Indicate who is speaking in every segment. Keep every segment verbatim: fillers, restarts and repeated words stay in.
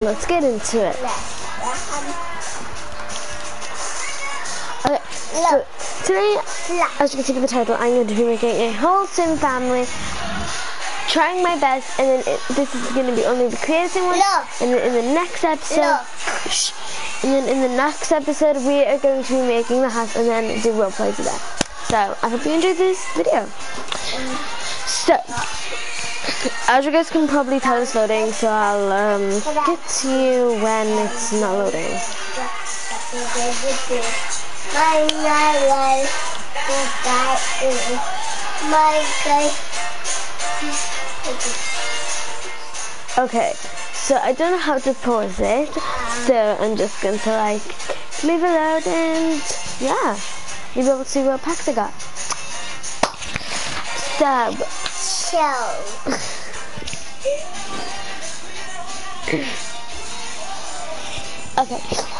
Speaker 1: let's get into it. Okay, so today, as you can see from the title, I'm going to be making a wholesome family, trying my best, and then it, this is going to be only the creative one, and then in the next episode, shh, and then in the next episode, we are going to be making the house, and then do role plays with that. So, I hope you enjoyed this video. So, as you guys can probably tell, it's loading, so I'll um, get to you when it's not loading. My life, my okay, so I don't know how to pause it, so I'm just going to like leave it out and yeah, you'll be able to see what packs I got. Sub. Show. Okay.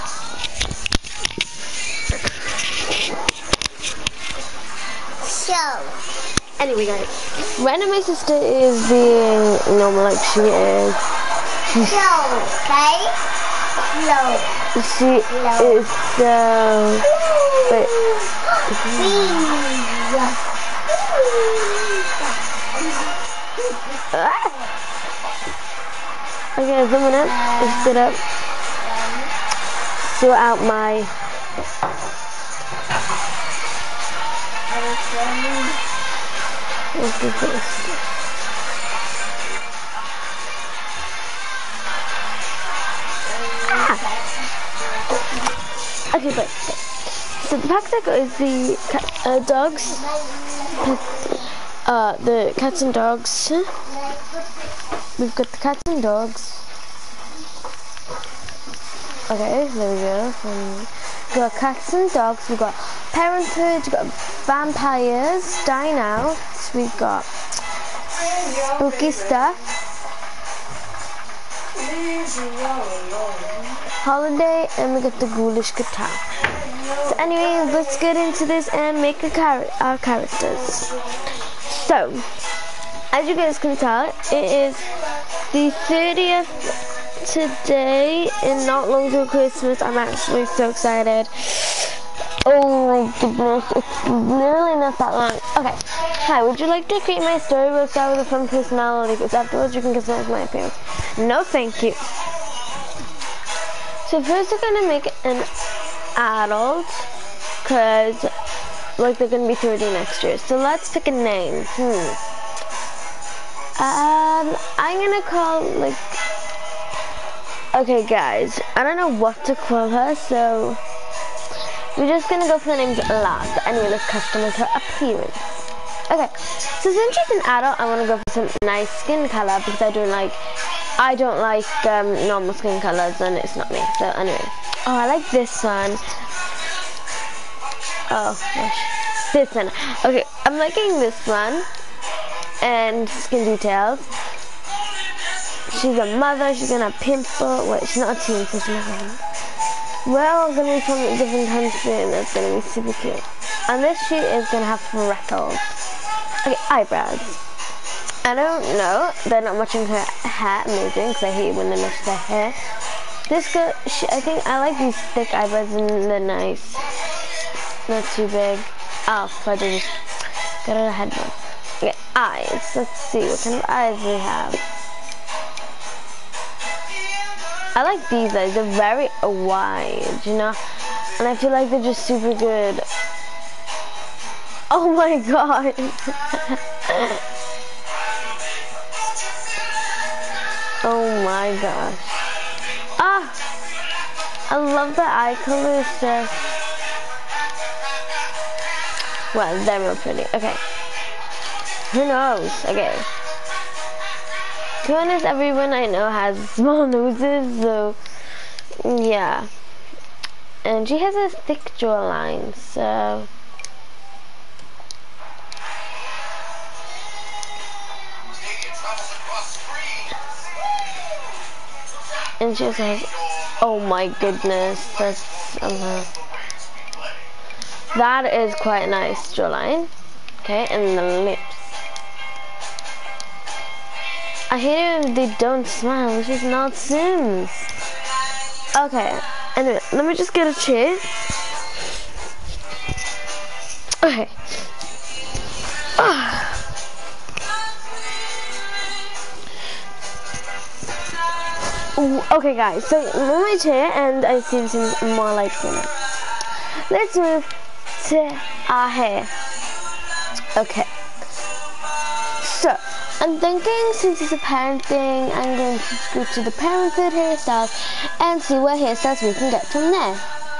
Speaker 1: Show. Anyway, guys, Rena, my sister, is being normal like she is. She's Show, okay? Show. She Show. is so. Wait. Ah. Okay, zoom in up. Just sit up. Sort out my. What's this? Ah. Okay, but so the pack that is the cat, uh, dogs, uh, the cats and dogs. We've got the cats and dogs. Okay, there we go. Um, we got cats and dogs. We got parenthood. We got vampires, dine out. We got spooky stuff. Holiday, and we got the ghoulish guitar. So anyway, let's get into this and make our, char our characters. So, as you guys can tell, it is the thirtieth today, and not long till Christmas. I'm actually so excited. Oh my goodness, it's literally not that long. Okay, hi, would you like to create my storybook style with a fun personality? Because afterwards you can customize my appearance. No, thank you. So first we're gonna make an adult, cause like they're gonna be thirty next year. So let's pick a name. Hmm. Um, I'm gonna call like. Okay, guys, I don't know what to call her, so we're just gonna go for the names last. But anyway, let's customize her appearance. Okay, so since she's an adult, I want to go for some nice skin color because I don't like, I don't like um, normal skin colors, and it's not me. So anyway, oh, I like this one. Oh gosh, this one. Okay, I'm liking this one, and skin details. She's a mother. She's gonna pimple. Wait, she's not a teen, so she's not gonna. We're all gonna be from different times soon. That's gonna be super cute. And this sheet is gonna have freckles. Okay, eyebrows. I don't know. They're not matching her hair. Amazing, because I hate when they match their hair. This girl, she, I think I like these thick eyebrows, and they're nice. Not too big. Oh, so I just got a head one. Okay, eyes. Let's see what kind of eyes we have. I like these eyes, they're very wide, you know, and I feel like they're just super good. Oh my god. Oh my gosh. Ah, I love the eye colors. Just, well, they're real pretty. Okay. Who knows? Okay. To be honest, everyone I know has small noses, so yeah. And she has a thick jawline, so and she also has, oh my goodness, that's uh, that is quite nice jawline. Okay, and the lips. I hate it if they don't smile. It's just not Sims. Okay, anyway, let me just get a chair. Okay. Ah. Okay guys, so I'm on my chair and I see some more lights in it. Let's move to our hair. Okay. So, I'm thinking since it's a parent thing, I'm going to go to the parenthood hairstyles and see what hairstyles we can get from there.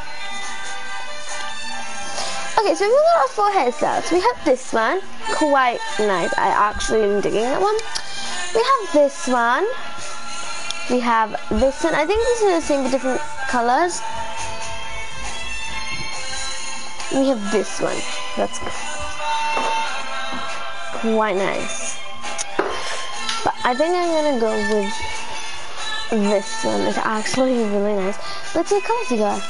Speaker 1: Okay, so we've got our four hairstyles. We have this one, quite nice. I actually am digging that one. We have this one. We have this one. I think this is the same but different colors. We have this one. That's quite nice. But I think I'm gonna go with this one. It's actually really nice. Let's see what colors we got.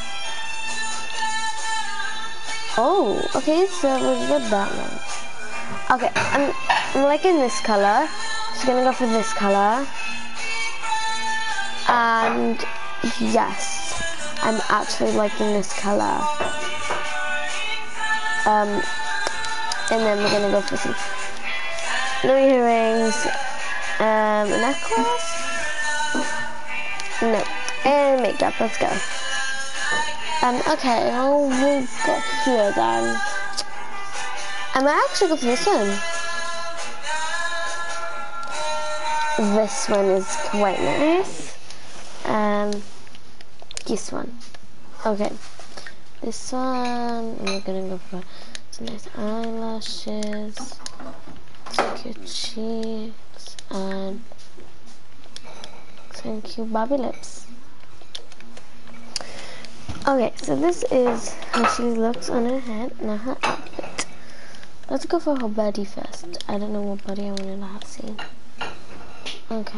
Speaker 1: Oh, okay, so we've got that one. Okay, I'm, I'm liking this color. So I'm gonna go for this color. And yes, I'm actually liking this color. Um, and then we're gonna go for some no earrings, um, a necklace, no, and makeup. Let's go. Um, okay, well, we'll go here then. I might actually go for this one. This one is quite nice. Um, this one. Okay. This one, we're gonna go for some nice eyelashes, some cute cheeks, and some cute bobby lips. Okay, so this is how she looks on her head. Now her outfit. Let's go for her body first. I don't know what body I wanted to have seen. Okay.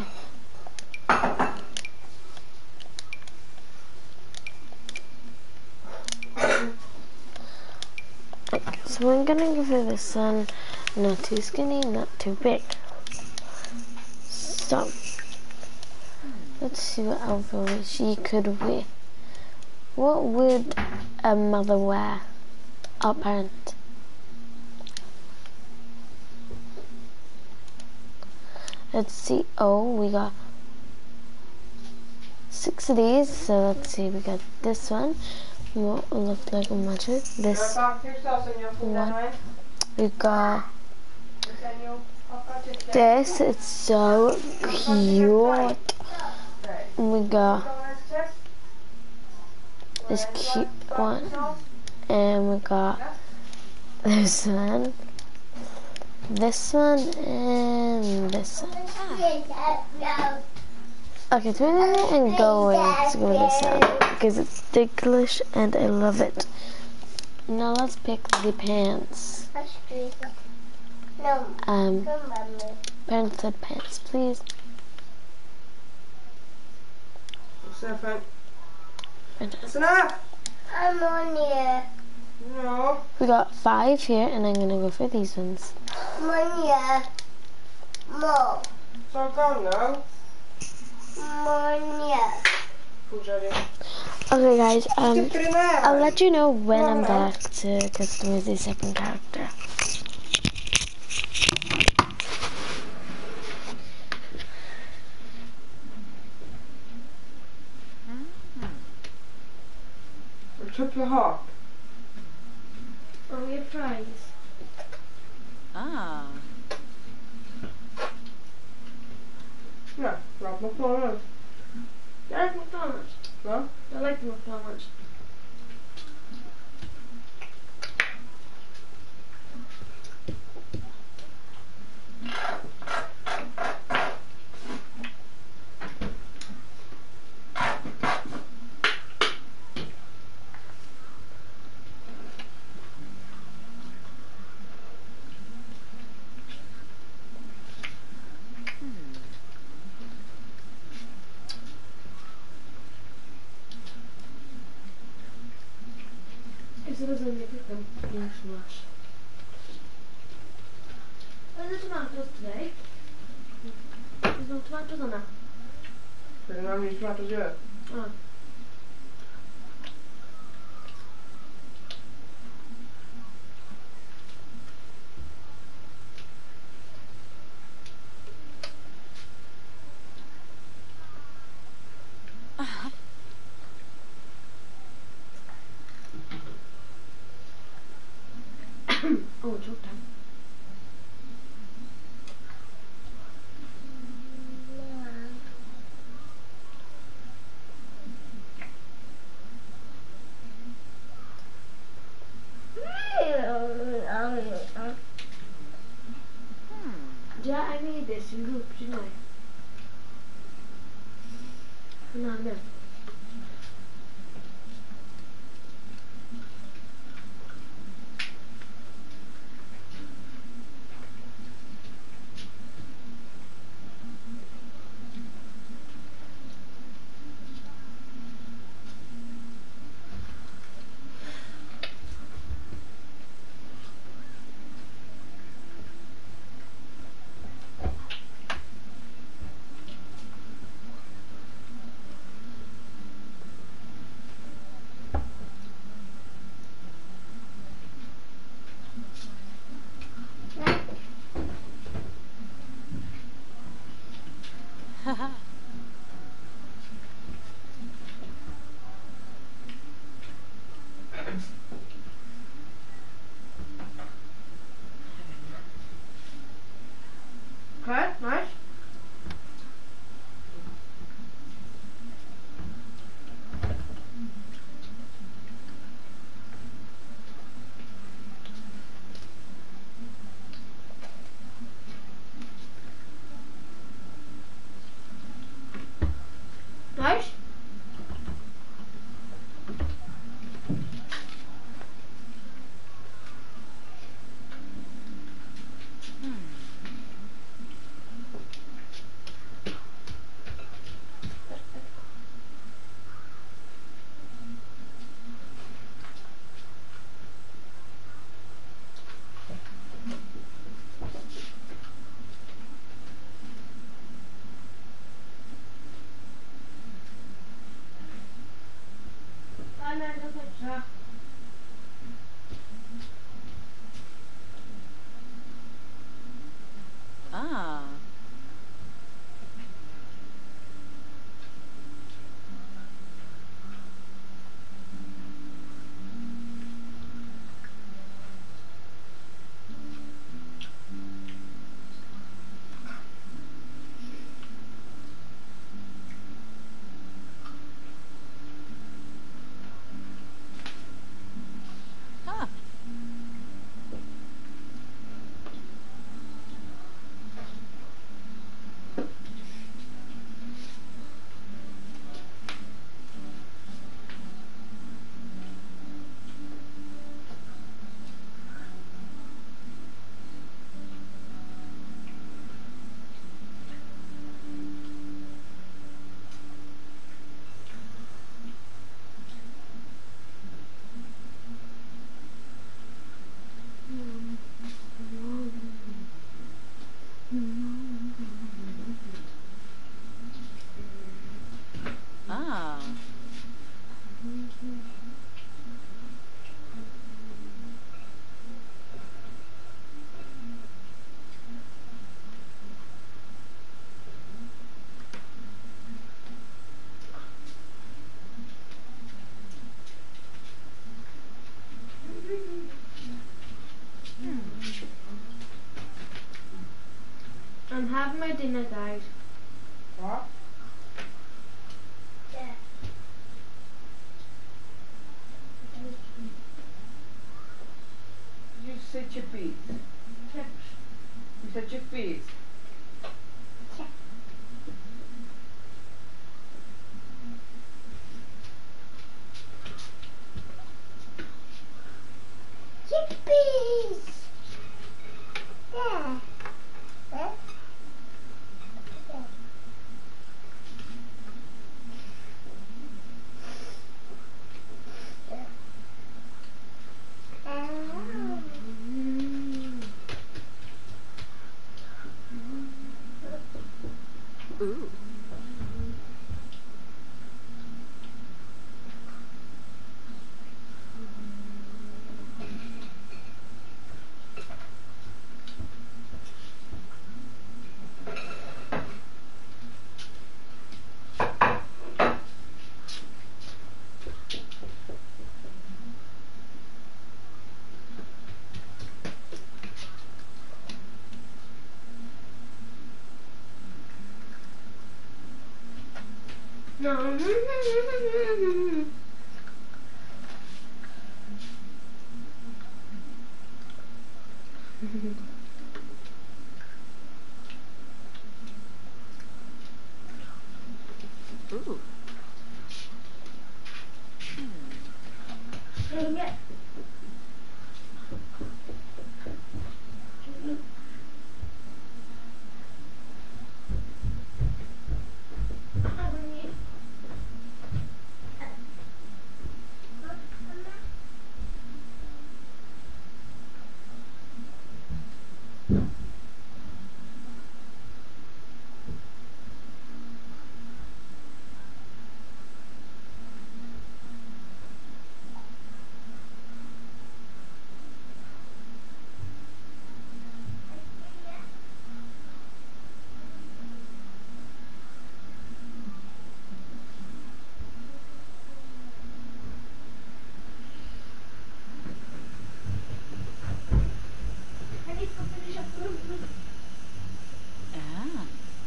Speaker 1: So we're gonna go for this one. Not too skinny, not too big. So let's see what outfit she could wear. What would a mother wear? Our parent. Let's see. Oh, we got six of these. So let's see. We got this one. What will look like a matches. This one. We got this. It's so cute. We got this cute one, and we got this one, this one, and this one. Okay, so I'm going to go with this one because it's ticklish and I love it. Now let's pick the pants. Um, parenthood pants, please. What's enough? I'm on here. No. We got five here, and I'm gonna go for these ones. I'm on here. More. So I'm gone now. Okay guys, um, I'll let you know when I'm back to customize the second character.
Speaker 2: We took your heart.
Speaker 1: Oh, we have fries.
Speaker 3: Ah.
Speaker 2: Yeah, like McDonald's.
Speaker 1: I like McDonald's.
Speaker 2: No?
Speaker 1: I like the McDonald's. It doesn't make them finish much. Where's the tomatoes today? There's no tomatoes on that.
Speaker 2: We don't have any tomatoes yet.
Speaker 1: Oh. Oh, joke time. Yeah, I made this in group, didn't I? No, no. Okay, nice. Nice.
Speaker 3: Ah. Ah. Ah.
Speaker 1: I'm having my dinner, guys.
Speaker 2: What?
Speaker 1: Yeah.
Speaker 2: You said your feet. You said your feet.
Speaker 1: Chickpeas! Yeah. Huh?
Speaker 3: Ooh. Ooh. Ah.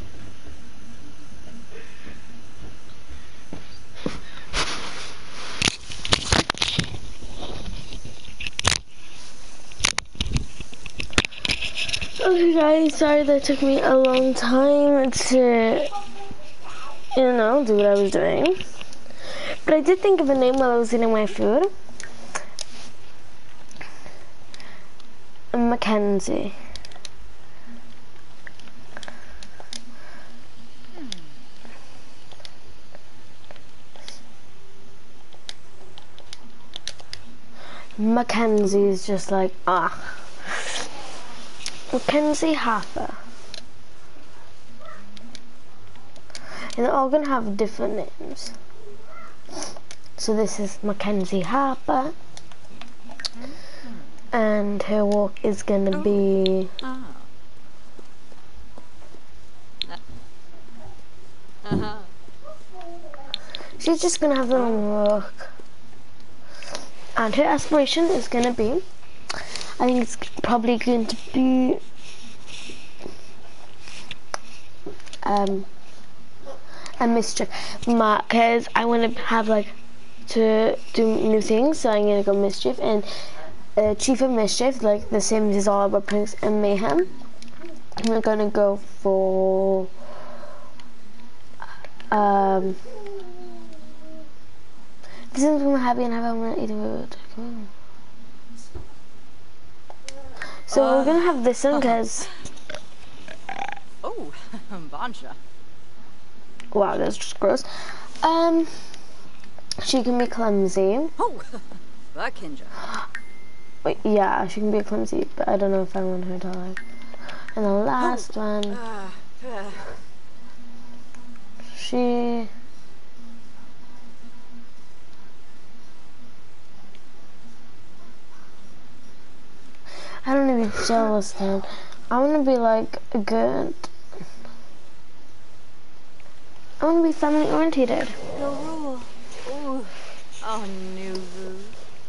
Speaker 1: Okay guys, sorry that took me a long time to, you know, do what I was doing. But I did think of a name while I was eating my food. Mackenzie. Mackenzie is just like, ah. Mackenzie Harper. And they're all gonna have different names. So this is Mackenzie Harper. And her walk is gonna
Speaker 3: Oh.
Speaker 1: be
Speaker 3: Ah. Uh-huh.
Speaker 1: she's just gonna have a long walk. And her aspiration is gonna be, I think it's probably going to be um a mischief mark, because I want to have like to do new things, so I'm gonna go mischief. And uh, chief of mischief, like the Sims is all about pranks and mayhem. We're gonna go for um the Sims when we're happy and have fun eating food. Come on. So
Speaker 3: Uh,
Speaker 1: we're gonna have this one because
Speaker 3: Oh, Bansha.
Speaker 1: wow, that's just gross. Um, she can be clumsy.
Speaker 3: Oh, Buckinja.
Speaker 1: Wait, yeah, she can be clumsy, but I don't know if I want her to like. And the last one,
Speaker 3: Uh, uh,
Speaker 1: she. I don't want to be jealous then. I want to be like good. I want to be family oriented.
Speaker 3: no rule. Ooh. Oh, new rules.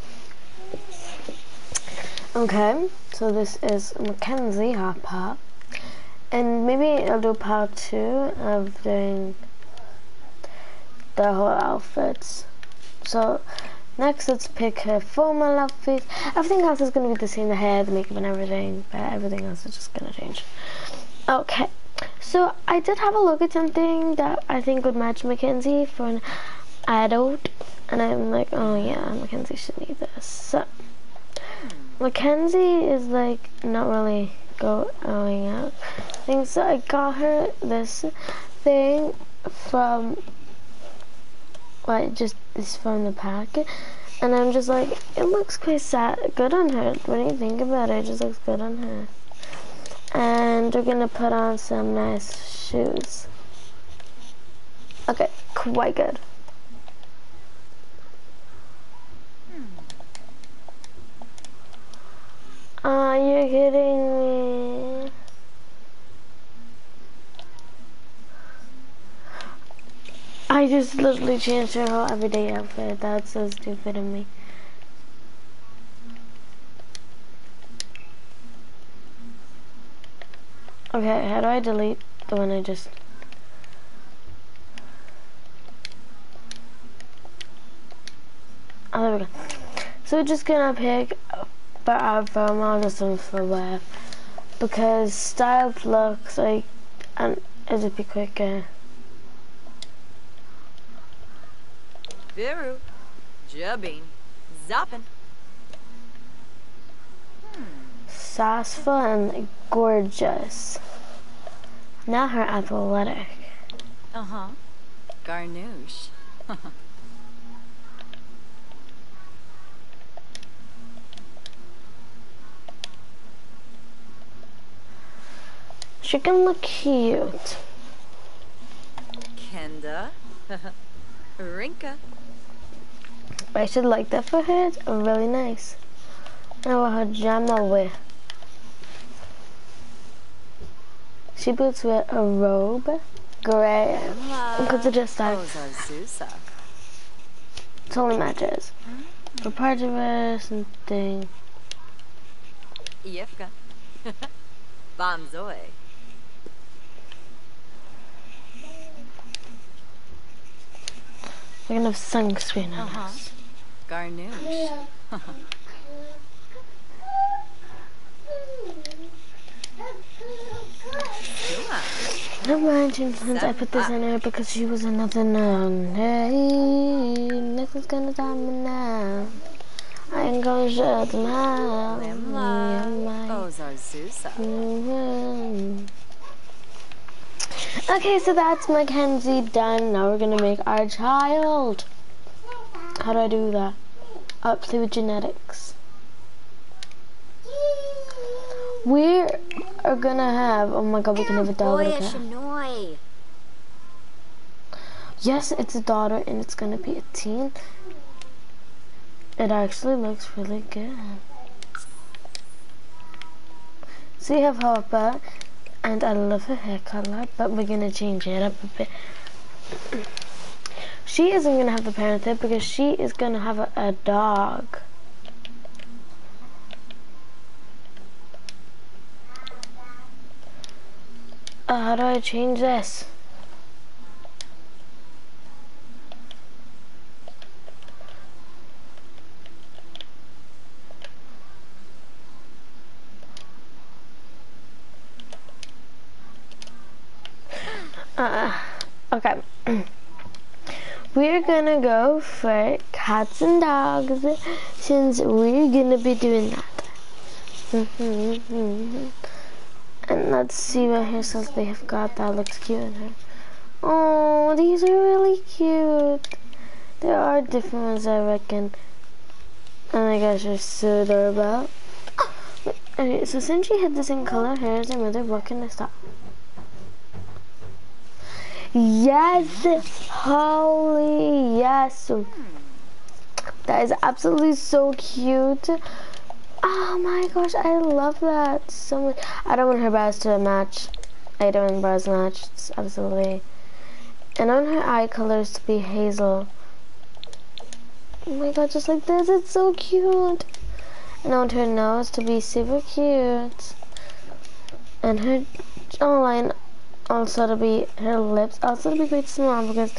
Speaker 1: Okay, so this is Mackenzie Harper. And maybe I'll do part two of doing the whole outfits. So next let's pick her formal outfit. Everything else is going to be the same, the hair, the makeup and everything, but everything else is just going to change. Okay, so I did have a look at something that I think would match Mackenzie for an adult, and I'm like, oh yeah, Mackenzie should need this. So Mackenzie is like not really going out things, so I got her this thing from like just this from the packet, and I'm just like, it looks quite sad, good on her. When you think about it, it just looks good on her. And we're gonna put on some nice shoes. Okay, quite good. Are you kidding me? I just literally changed her whole everyday outfit. That's so stupid of me. Okay, how do I delete the one I just... Oh, there we go. So we're just gonna pick for our formal for wear because style looks like and it'll be quicker.
Speaker 3: Viru. Jubbing. Zoppin.
Speaker 1: Sassful and gorgeous. Now her athletic.
Speaker 3: Uh-huh. Garnouche.
Speaker 1: She can look cute.
Speaker 3: Kenda. Rinka.
Speaker 1: I should like that for her. It's really nice. Now her jama wear. She boots with a robe, gray, because it just like it only matches. For part of it, something.
Speaker 3: Yefka. Bonzoy.
Speaker 1: We're gonna have sunscreen on
Speaker 3: Uh-huh.
Speaker 1: us.
Speaker 3: Garnouche.
Speaker 1: Never mind, since I put this in her because she was another nun. Hey, nothing's gonna stop me now. I ain't gonna shut them out.
Speaker 3: Limla. Ozarzusa.
Speaker 1: Mm-hmm. Okay, so that's Mackenzie done. Now we're gonna make our child. How do I do that? Up through genetics. We are gonna have. Oh my god, we can have a daughter.
Speaker 3: Boy,
Speaker 1: Yes, it's a daughter, and it's gonna be a teen. It actually looks really good. So you have Harper, and I love her hair color, but we're gonna change it up a bit. She isn't gonna have the parent there because she is gonna have a, a dog. Uh, how do I change this? Uh, okay. We're gonna go for cats and dogs since we're gonna be doing that. And let's see what hairstyles they have got that looks cute in her. Oh, these are really cute. There are different ones, I reckon. Oh my gosh, they're so adorable. Okay, so since she had the same color hair as her mother, what can I stop? Yes, holy yes. That is absolutely so cute. Oh my gosh, I love that so much. I don't want her brows to match. I don't want brows to match. It's absolutely. And I want her eye colors to be hazel. Oh my god, just like this. It's so cute. And I want her nose to be super cute. And her jawline also to be, her lips also to be quite small because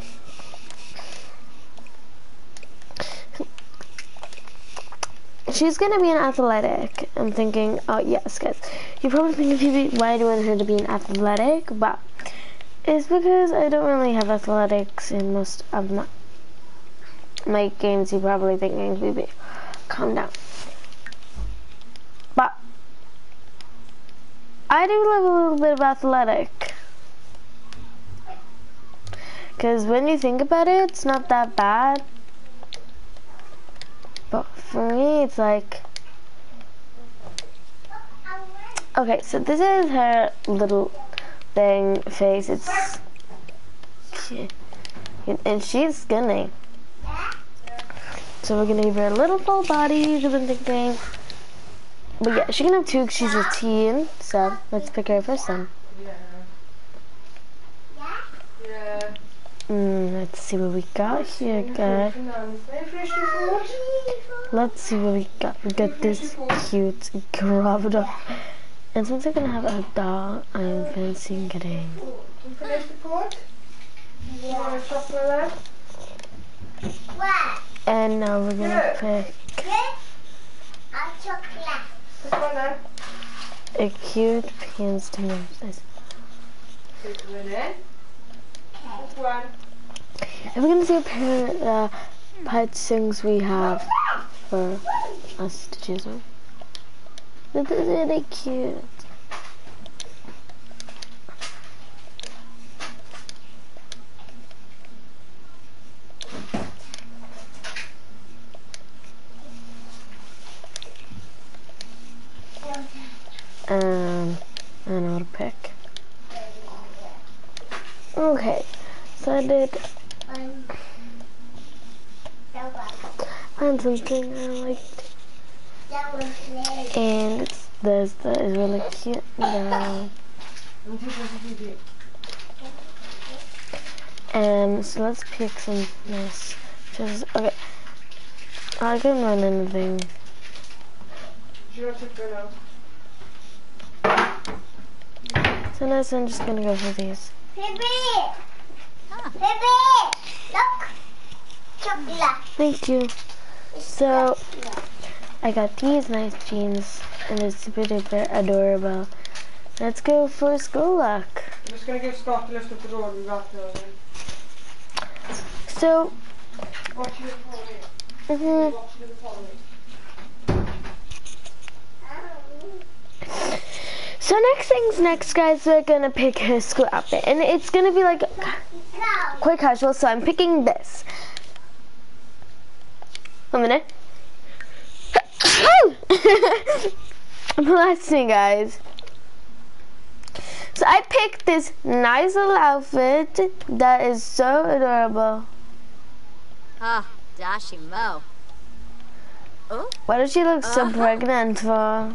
Speaker 1: she's gonna be an athletic. I'm thinking, oh yes, guys. You're probably thinking, why do I want her to be an athletic? But it's because I don't really have athletics in most of my my games. You're probably thinking, baby, calm down. But I do love a little bit of athletic. Because when you think about it, it's not that bad. But for me, it's like... Okay, so this is her little thing, face. It's... And she's skinny. So we're going to give her a little full body, because I'm thinking... But yeah, she can have two because she's a teen. So let's pick her for some.
Speaker 2: Yeah. Yeah.
Speaker 1: Mm, let's see what we got here, guys. Let's see what we got. We got this cute grubbed up. And since I'm gonna have a dog, I'm fancy getting.
Speaker 2: Can you finish the pot? You want to top of that?
Speaker 4: What?
Speaker 1: And now we're gonna pick
Speaker 2: This one then.
Speaker 1: a cute pants to move.
Speaker 2: This one in. This one.
Speaker 1: And we're gonna see what pair uh, pet things we have for us to choose from. This is really cute. Um, I don't know what to pick. Okay, so I did find something I liked, and it's this that is really cute. Now. Um, so let's pick some nice. Just okay. I can run anything. So nice. I'm just gonna go for these.
Speaker 4: Baby! Baby! Look! Chocolate.
Speaker 1: Thank you. So I got these nice jeans, and it's super duper adorable. Let's go for school luck.
Speaker 2: I'm just gonna give Scott a lift up the road and got those in.
Speaker 1: So,
Speaker 2: Watching the pony.
Speaker 1: mm-hmm.
Speaker 2: Watching the pony.
Speaker 1: So next things next, guys, we're gonna pick her school outfit, and it's gonna be like quite casual. So I'm picking this. One minute. Bless me, guys. So I picked this nice little outfit that is so adorable.
Speaker 3: Ah, Dashi Mo. Oh?
Speaker 1: Why does she look so
Speaker 3: Uh-huh.
Speaker 1: pregnant for?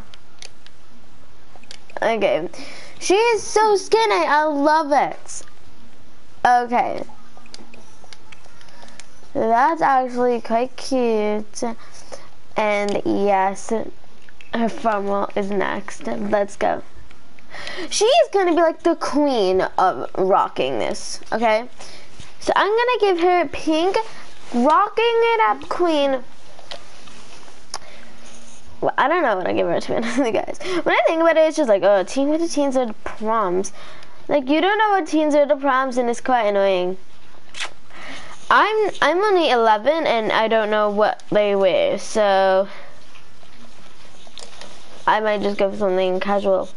Speaker 1: Okay. She is so skinny. I love it. Okay. That's actually quite cute. And yes, her formal is next. Let's go. She is going to be like the queen of rocking this. Okay. So I'm going to give her pink rocking it up queen. Well, I don't know what I give her to be honest, guys. When I think about it, it's just like, oh, teen with the teens are the proms. Like, you don't know what teens are the proms, and it's quite annoying. I'm I'm only eleven, and I don't know what they wear, so I might just go for something casual.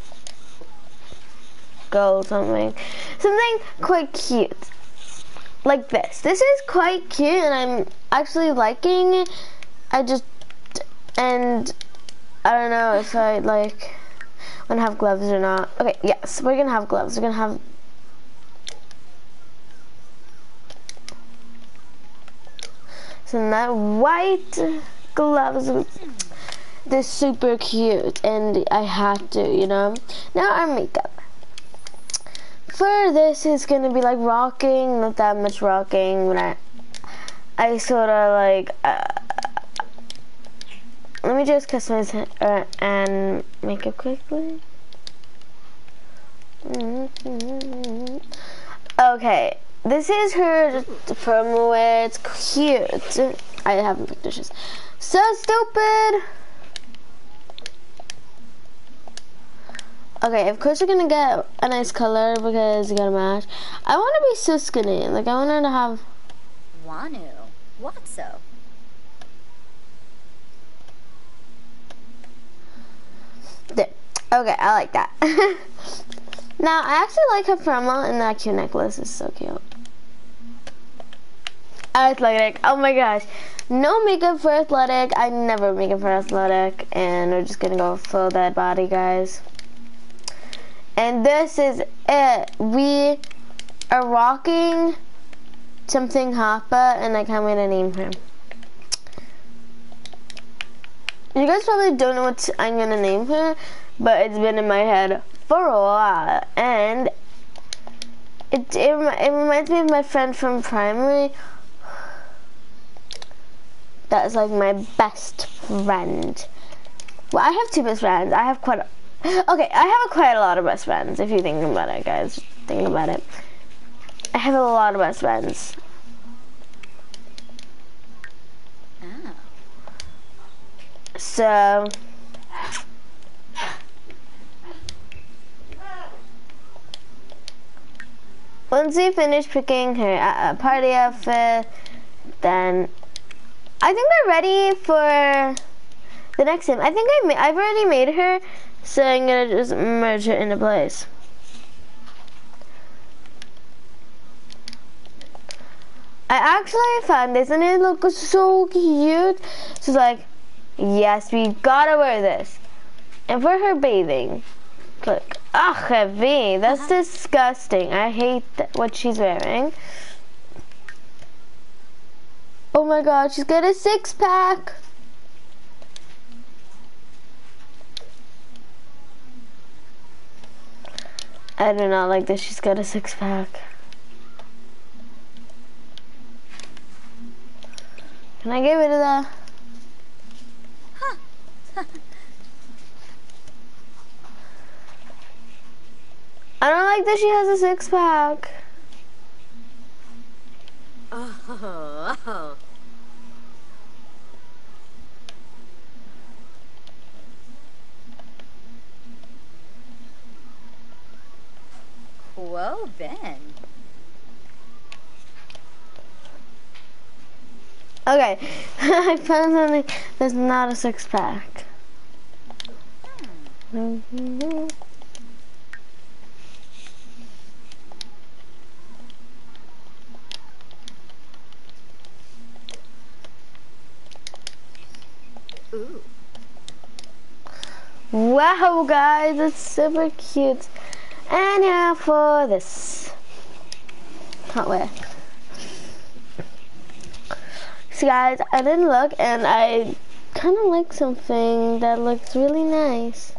Speaker 1: Go something, something quite cute, like this. This is quite cute, and I'm actually liking it. I just and. I don't know if I like want to have gloves or not. Okay, yes, we're gonna have gloves. We're gonna have. So that white gloves, they're super cute, and I have to, you know. Now our makeup. For this is gonna be like rocking, not that much rocking. When I, I sort of like. Uh, Let me just customize it uh, and make it quickly. Mm-hmm. Okay, this is her promo wear. It's cute. I haven't picked dishes. So stupid. Okay, of course we're gonna get a nice color because you gotta match. I want to be so skinny. Like I want her to have.
Speaker 3: Wanu. What so?
Speaker 1: There. Okay, I like that. Now, I actually like her promo, and that cute necklace is so cute. Athletic. Oh my gosh. No makeup for athletic. I never make it for athletic. And we're just going to go full dead body, guys. And this is it. We are rocking something Hoppa, and I can't wait to name her. You guys probably don't know what I'm going to name her, but it's been in my head for a while. And it, it, it reminds me of my friend from primary. That's like my best friend. Well, I have two best friends. I have quite a, okay, I have a quite a lot of best friends, if you think about it, guys. Think about it. I have a lot of best friends. So once we finish picking her uh, party outfit, then I think we're ready for the next sim. I think I ma I've already made her, so I'm gonna just merge her into place. I actually found this and it looks so cute. So it's like, yes, we gotta wear this. And for her bathing, look, ugh, heavy. That's disgusting. I hate th what she's wearing. Oh my god, she's got a six pack. I do not like that she's got a six pack. Can I get rid of that?
Speaker 3: Huh.
Speaker 1: I don't like that she has a six pack.
Speaker 3: Oh. Whoa, Ben.
Speaker 1: Okay, I found something that's not a six pack. Hmm. Mm-hmm.
Speaker 3: Ooh.
Speaker 1: Wow, guys, it's super cute. And now for this. Can't wait. So guys, I didn't look and I kind of like something that looks really nice.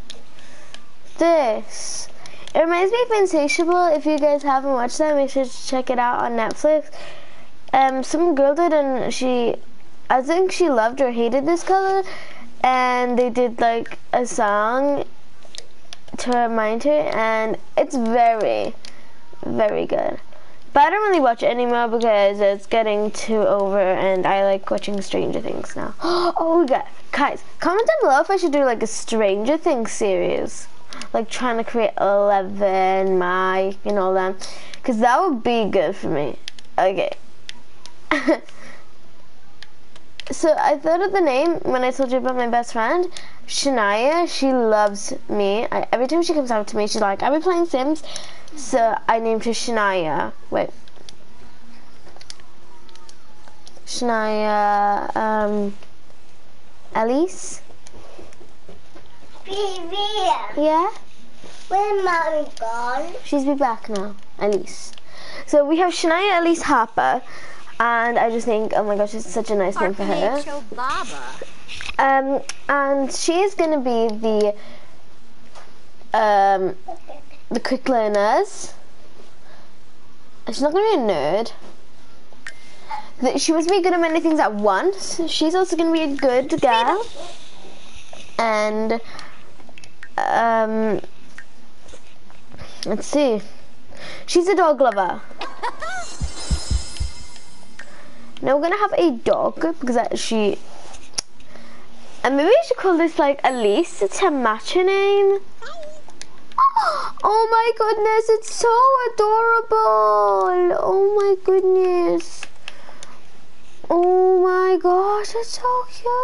Speaker 1: This. It reminds me of Insatiable. If you guys haven't watched that, make sure to check it out on Netflix. Um, some girl did and she, I think she loved or hated this color. And they did like a song to remind her and it's very, very good. But I don't really watch it anymore because it's getting too over and I like watching Stranger Things now. Oh god, guys, comment down below if I should do like a Stranger Things series. Like trying to create Eleven, Mike, and all that. Because that would be good for me. Okay. So I thought of the name when I told you about my best friend, Shania. She loves me. I, every time she comes out to me, she's like, I've been playing Sims. So I named her Shania. Wait. Shania, um, Elise?
Speaker 4: Baby.
Speaker 1: Yeah?
Speaker 4: Where's mommy gone?
Speaker 1: She's be back now, Elise. So we have Shania Elise Harper. And I just think, oh my gosh, it's such a nice name for her. Um, and she is going to be the um, the quick learners. She's not going to be a nerd. She must be good at many things at once. She's also going to be a good girl. And um, let's see. She's a dog lover. Now we're gonna have a dog because that she, and maybe we should call this like Elise to match her name. Oh my goodness, it's so adorable. Oh my goodness. Oh my gosh, it's so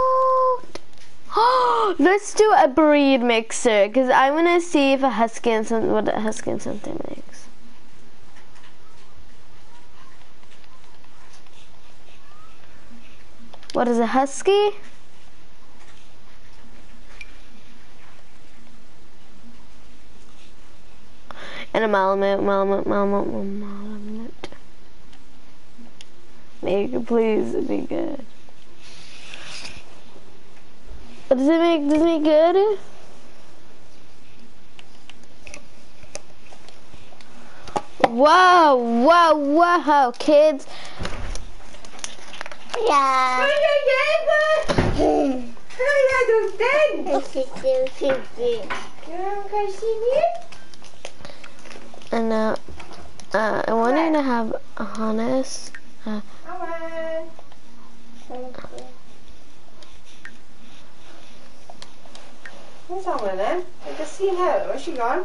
Speaker 1: cute. Let's do a breed mixer because I want to see if a husky and something, what a husky and something makes. What is a husky? And a malamute, malamute, malamute, malamute. Make it please be good. What does it make? Does it make good? Whoa, whoa, whoa, kids.
Speaker 4: Yeah.
Speaker 1: And uh, uh, I wanted to have a harness. Uh,
Speaker 2: wrong with him? I just seen her. Where's she gone?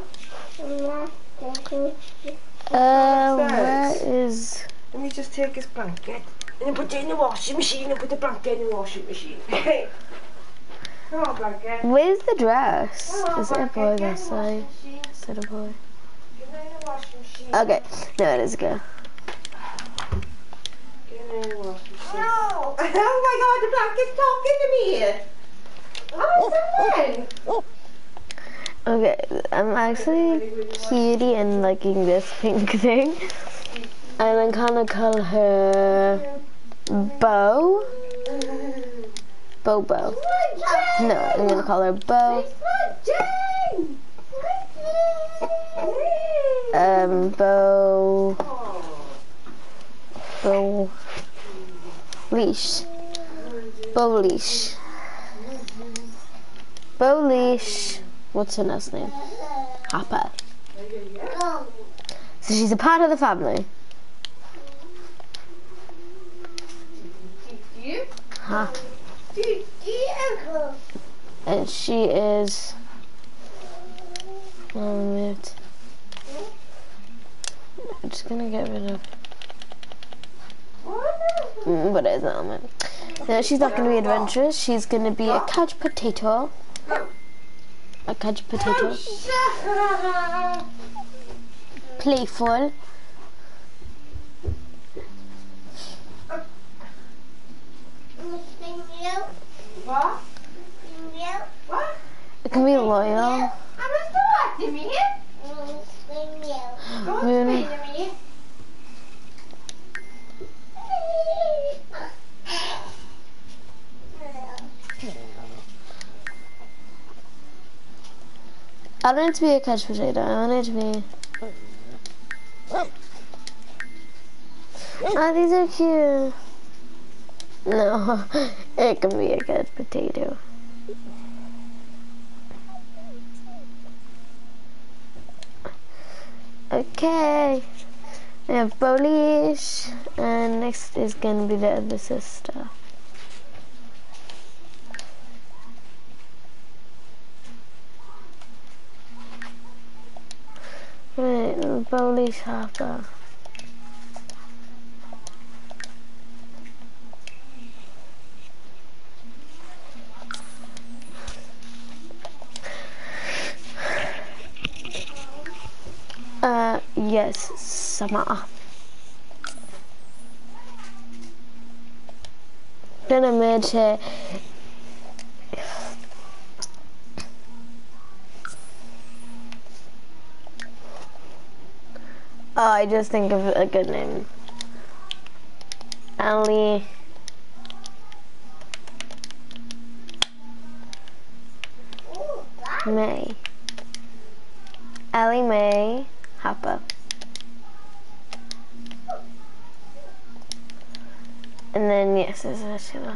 Speaker 1: Uh, where is...
Speaker 2: Let me just take his blanket and put it in the washing machine and put the blanket in the washing machine. Come on, blanket.
Speaker 1: Where's the dress?
Speaker 2: Come on,
Speaker 1: Is it a
Speaker 2: blanket.
Speaker 1: boy
Speaker 2: Get in
Speaker 1: this
Speaker 2: the washing
Speaker 1: side?
Speaker 2: machine.
Speaker 1: Is it a boy?
Speaker 2: Get in the washing machine.
Speaker 1: Okay, no, it is a girl.
Speaker 2: Get in the washing machine. No! Oh my god, the blanket's talking to me! Oh, something!
Speaker 1: Okay, I'm actually cutie and liking this pink thing. And I'm gonna call her Bo. Bobo. No, I'm gonna call her Bo. Um, Bo. Bo. Leash. Bo Leash. Bo Leash. What's her last name? Harper. So she's a part of the family. Huh. And she is... One minute. I'm just gonna get rid of... Mm, what is that? Man? No, she's not gonna be adventurous. She's gonna be a couch potato. A couch potato. Playful.
Speaker 2: What? What?
Speaker 1: It can be loyal. Moon. I don't need to be a couch potato. I want it to be... Oh, these are cute. No, it can be a couch potato. Okay. We have Bolish, and next is gonna be the other sister. Right, Bolish Harper. Uh, yes, Summer. Gonna match it. Oh, I just think of a good name. Ellie. May. Ellie Mae Harper. And then, yes, there's Ursula.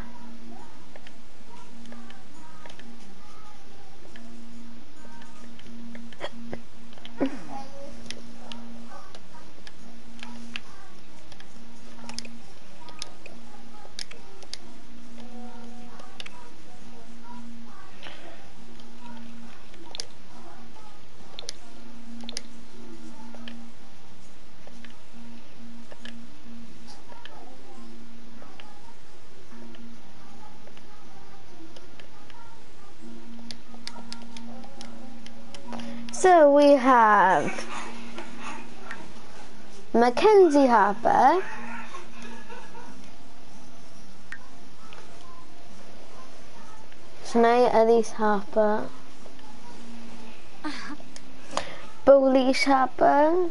Speaker 1: So we have Mackenzie Harper, Shania Elise Harper, Bolish Harper,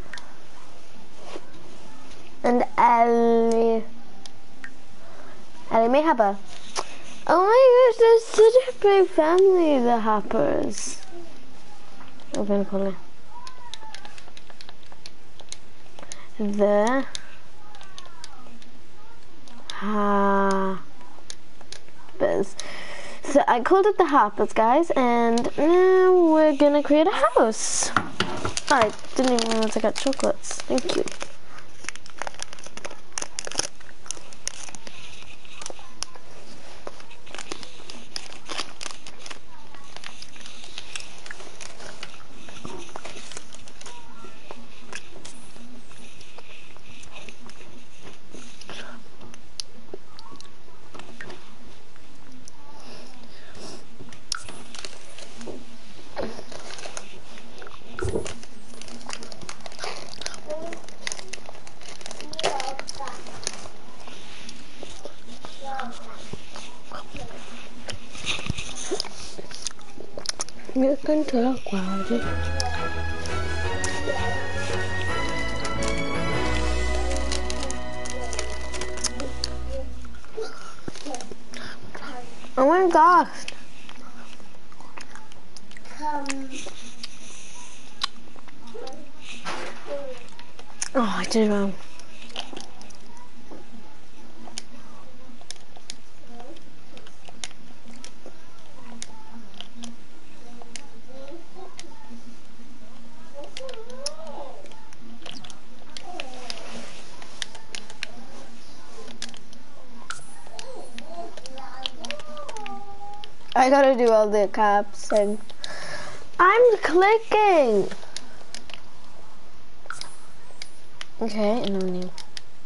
Speaker 1: and Ellie Ellie Mae Harper. Oh my gosh, there's such a big family, the Harpers. I'm gonna call it the Harpers. So I called it the Harpers, guys, and now we're gonna create a house. Oh, I didn't even realize I got chocolates. Thank you. Io canterò quasi. Oh my gosh.
Speaker 4: Come.
Speaker 1: Oh, I did it wrong. I gotta do all the caps and I'm clicking. Okay, and then you.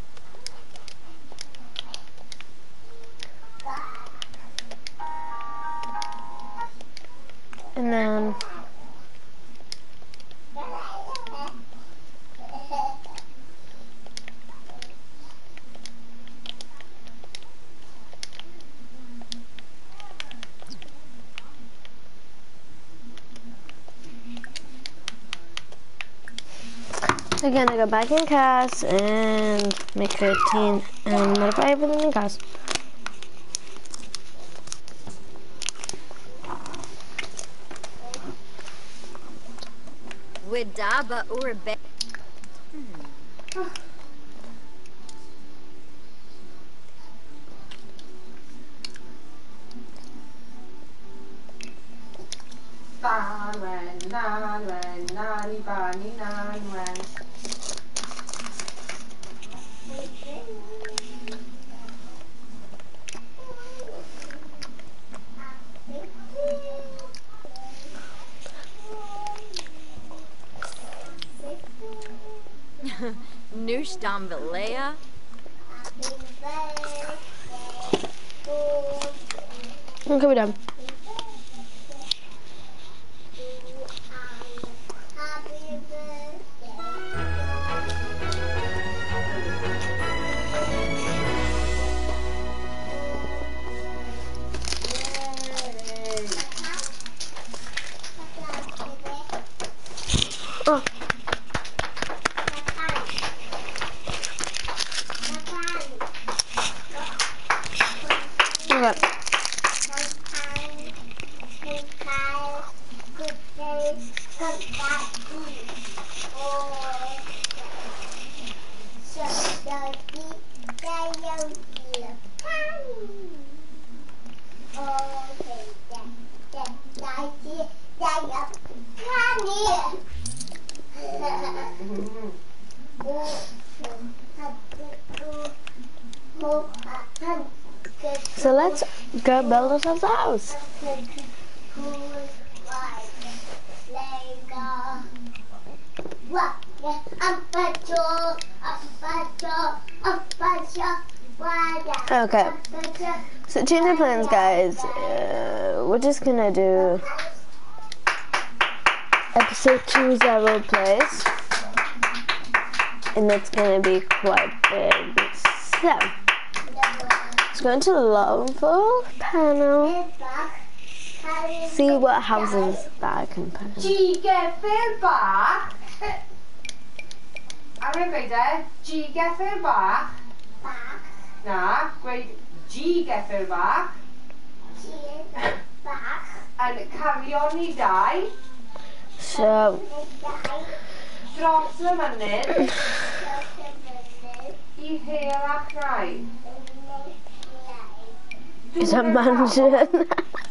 Speaker 1: And then again, I go back in cast and make thirteen and modify everything in cast.
Speaker 3: Widaba urbe.
Speaker 2: Nan wen, nan wen, nani bani nan wen.
Speaker 3: Noosh Dambalea.
Speaker 1: Okay, we're done. Oh. Okay. So let's go build ourselves a house. Okay, so change of plans, guys. Uh, we're just gonna do episode two is our role plays, and it's gonna be quite big. So let's go into the level panel, see what houses that I can put in.
Speaker 2: G-Geffer bach. I'm going to go there. G-Geffer bach. Na, gweud G-Geffer bach. And carion i dau.
Speaker 1: So
Speaker 2: Dros y mynydd. I healach rai.
Speaker 1: it's a mansion.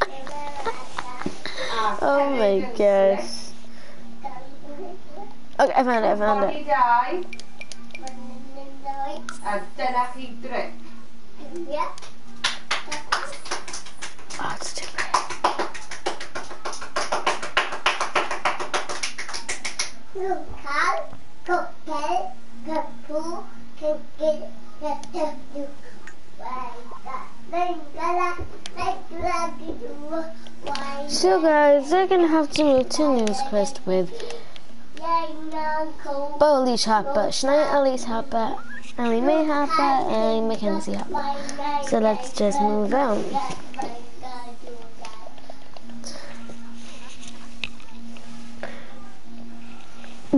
Speaker 1: Oh my gosh. Okay, I found it, I found it.
Speaker 2: Carion i dau. A dyna chi drip.
Speaker 1: Oh, it's too big. So guys, they're gonna have to move to Newscrest with Bo Elise Harper, Shania Elise Harper, Ellie Mae Harper, and Ellie Mackenzie Harper. So let's just move on.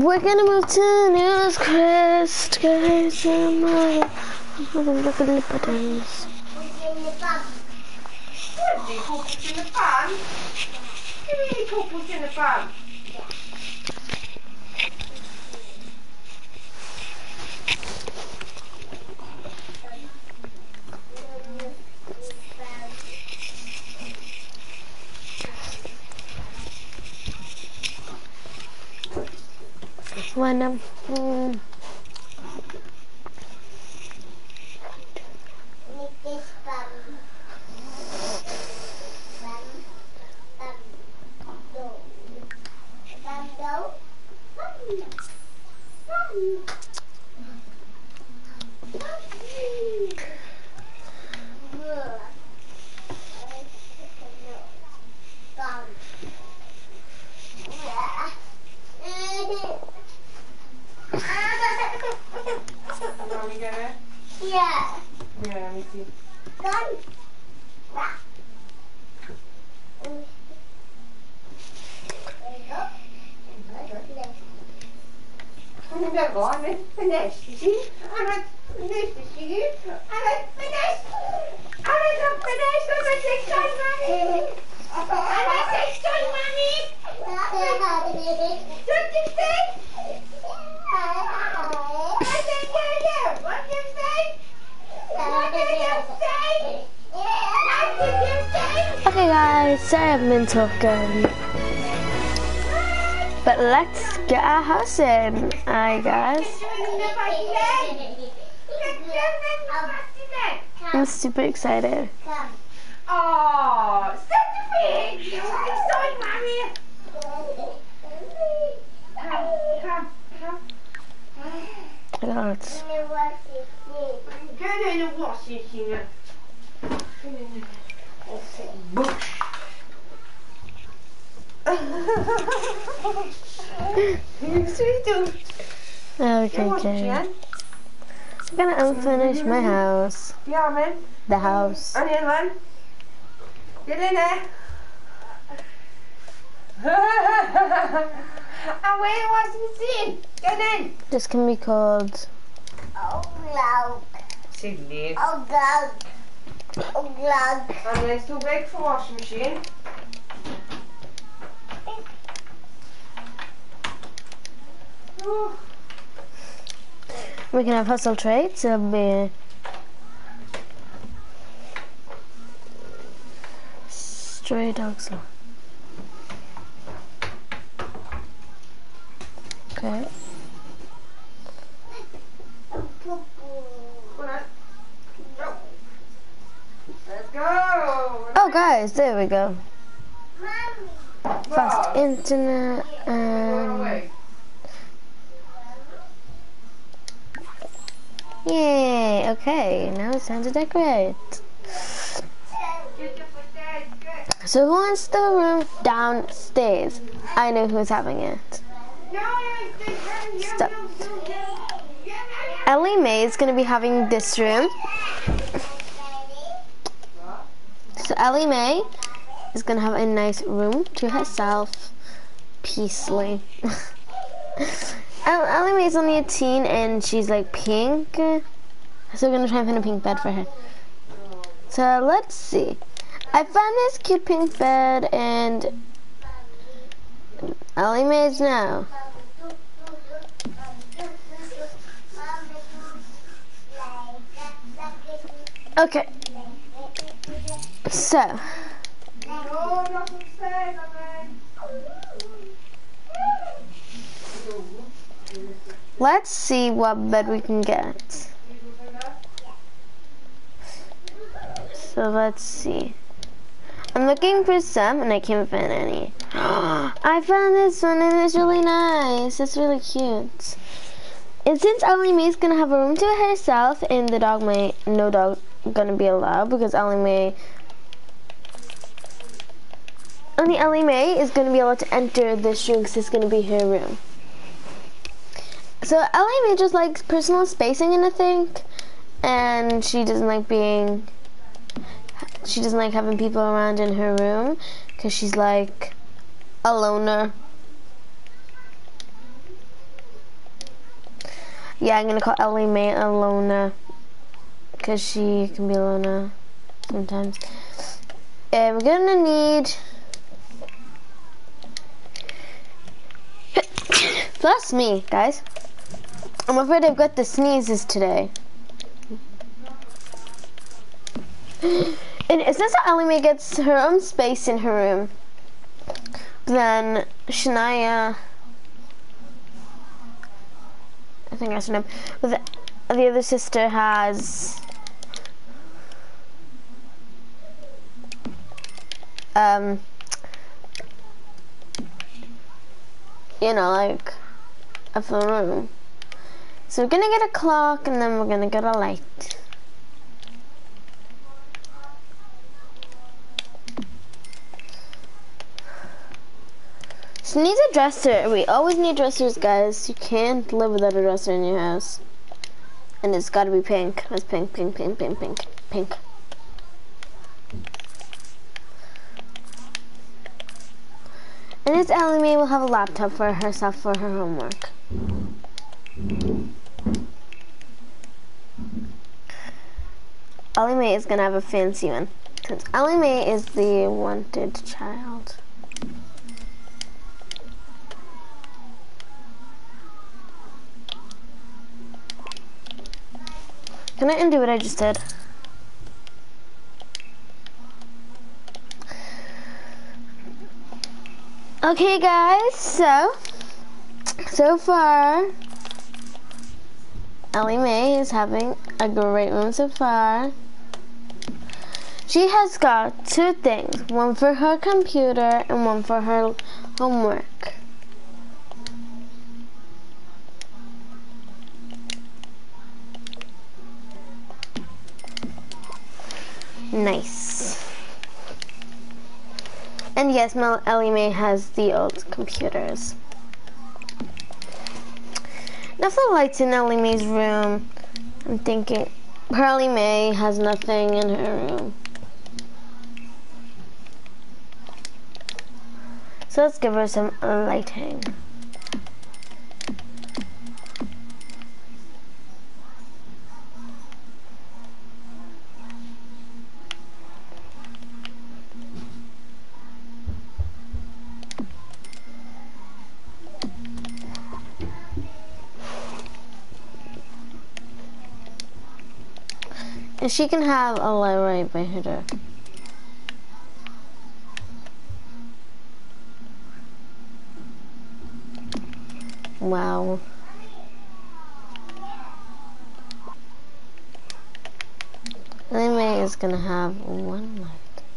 Speaker 1: We're gonna move to Newcrest, guys. I'm uh, look at the buttons.
Speaker 2: Bloody puppies in the pan. Give me any puppies in the pan.
Speaker 1: When um, mm,
Speaker 2: Mommy get it?
Speaker 4: Yeah.
Speaker 2: Yeah, let me see.
Speaker 4: Gun.
Speaker 2: And they're gone. Finish. You see? And I finished. You see? And I finished. And I got finished. And I say, sorry, mommy. And I say, sorry, mommy. Don't you say? I say, yeah, yeah. What did you say? What did you say? What did you say?
Speaker 1: okay, guys. Sorry, I've been talking, but let's get our house in. Alright, guys. I'm super excited.
Speaker 2: Oh, such a big. Sorry, mommy. Come, come, come.
Speaker 1: God.
Speaker 2: Get in the washing machine. Get in the bush. You sweet tooth.
Speaker 1: Okay, okay. I'm gonna unfinish my house.
Speaker 2: Ja, man.
Speaker 1: The house.
Speaker 2: And in one. Get in there. And where you want to see? Get in.
Speaker 1: This can be called.
Speaker 4: Oh, glad.
Speaker 2: Silly.
Speaker 4: Oh, glad. Oh, glad.
Speaker 2: And there's too big for washing machine. Ooh.
Speaker 1: We can have hustle trades. It'll be stray dogs. Okay.
Speaker 2: Go on. Go. Let's go.
Speaker 1: Oh, guys, there we go.
Speaker 4: Mommy.
Speaker 1: Fast internet
Speaker 2: Go
Speaker 1: and
Speaker 2: away.
Speaker 1: yay. Okay, now it's time to decorate.
Speaker 2: Get the foot there. Good.
Speaker 1: So who wants the room downstairs? I know who's having it.
Speaker 2: No, no, no,
Speaker 1: Stop.
Speaker 2: no, no, no.
Speaker 1: Ellie Mae is going to be having this room. So Ellie Mae is going to have a nice room to herself, peacefully. Ellie Mae is only a teen and she's like pink. So we're going to try and find a pink bed for her. So let's see. I found this cute pink bed and Ellie Mae's now. Okay. So.
Speaker 2: No, not upstairs,
Speaker 1: Let's see what bed we can get. So let's see. I'm looking for some and I can't find any. I found this one and it's really nice. It's really cute. And since Ellie Mae's gonna have a room to herself and the dog might, no dog gonna be allowed because Ellie Mae, only Ellie Mae is gonna be able to enter this room because it's gonna be her room. So Ellie Mae just likes personal spacing, and I think, and she doesn't like being, she doesn't like having people around in her room because she's like a loner. Yeah, I'm gonna call Ellie Mae Alona, because she can be Alona sometimes. And we're gonna need... Bless me, guys. I'm afraid I've got the sneezes today. And it says that Ellie Mae gets her own space in her room. Then Shania, I think that's her name, but the, the other sister has um you know, like a full room. So we're gonna get a clock and then we're gonna get a light. She needs a dresser. We always need dressers, guys. You can't live without a dresser in your house. And it's gotta be pink. It's pink, pink, pink, pink, pink, pink. And this Ellie Mae will have a laptop for herself for her homework. Ellie Mae is gonna have a fancy one. Since Ellie Mae is the wanted child. Can I undo what I just did? Okay, guys, so, so far, Ellie Mae is having a great room so far. She has got two things, one for her computer and one for her homework. Nice. And yes, Mel Ellie Mae has the old computers. Now for the lights in Ellie Mae's room, I'm thinking Ellie Mae has nothing in her room. So let's give her some lighting. And she can have a light right by her door. Wow. Ellie Mae is gonna have one light.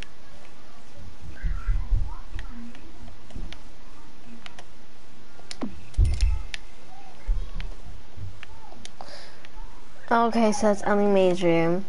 Speaker 1: Okay, so that's Ellie Mae's room.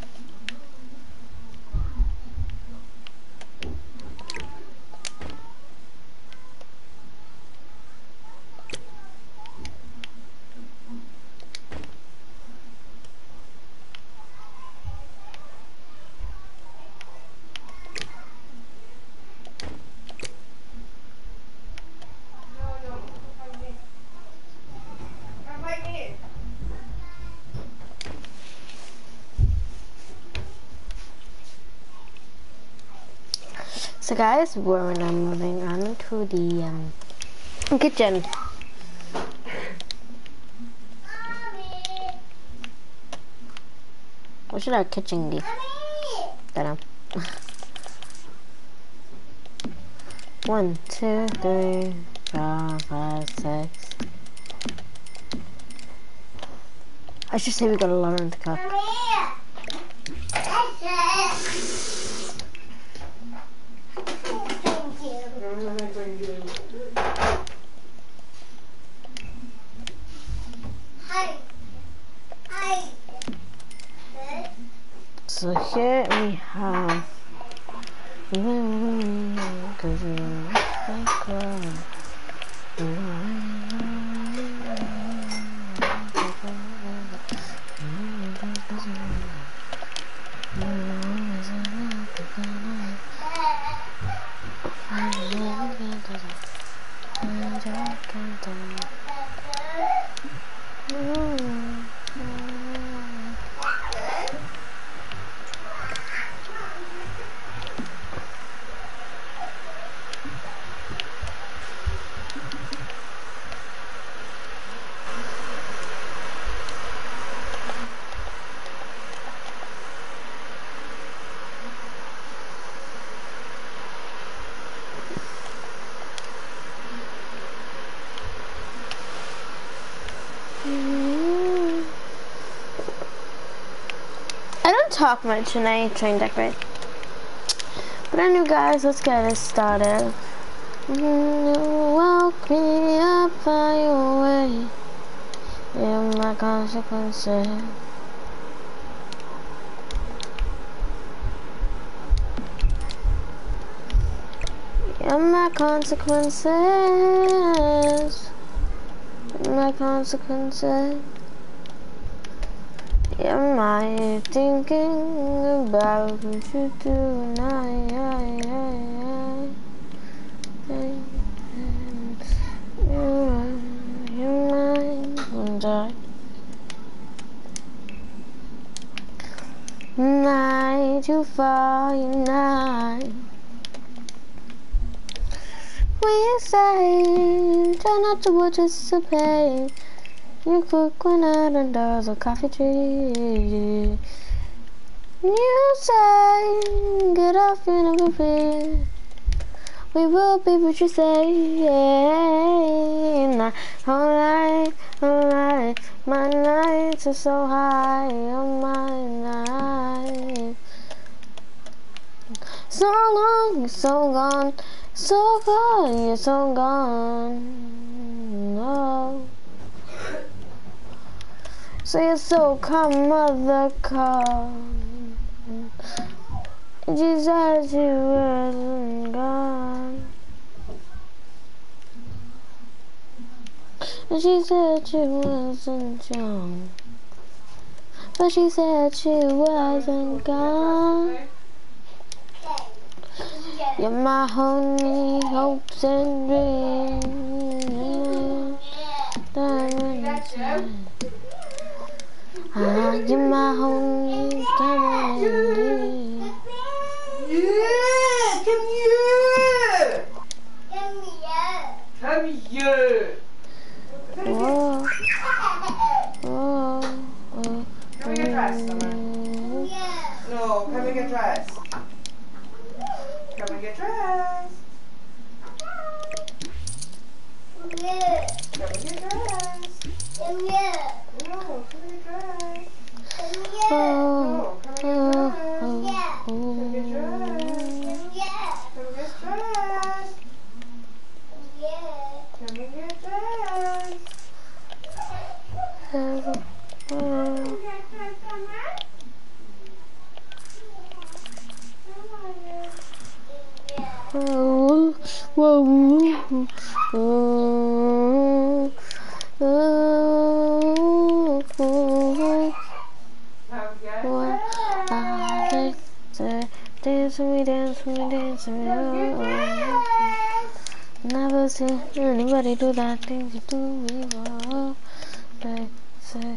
Speaker 1: So guys, we're now moving on to the um, kitchen. What should our kitchen be? Don't know. One, two, three, four, five, six. I should say we gotta learn to cook. So here we have talk much and I try and decorate. But anyway, guys, let's get it started. Walk me up by your way. In my consequences. In my consequences. In my consequences. Am I thinking about what you do and I, I, I, I, you're, you're mine and I. Night too far, night. When you say, try not to participate. You cook when out under the coffee tree. You say, get off in a movie. We will be what you say. Nah, all night, all night. My nights are so high on my night. So long, you're so gone. So gone, you're so gone. No. So you're so come, mother, come. And she said she wasn't gone. And she said she wasn't young. But she said she wasn't gone. You're my only hopes and dreams. Diamonds. Ah, you're my only diamond.
Speaker 2: Yeah, come here. Come here.
Speaker 1: Whoa. Whoa. Whoa.
Speaker 2: Come and get dressed, Summer. No, come and get dressed. Come and get dressed. Come and get dressed. No, come and get dressed.
Speaker 1: Oh.
Speaker 2: No, come and get dressed. Come and get dressed. Come and get dressed. Come and get dressed.
Speaker 1: Oh, whoa, oh, oh, oh, what I say, dance with me, dance with me, dance with me, oh, never seen anybody do that thing you do me, oh, they say,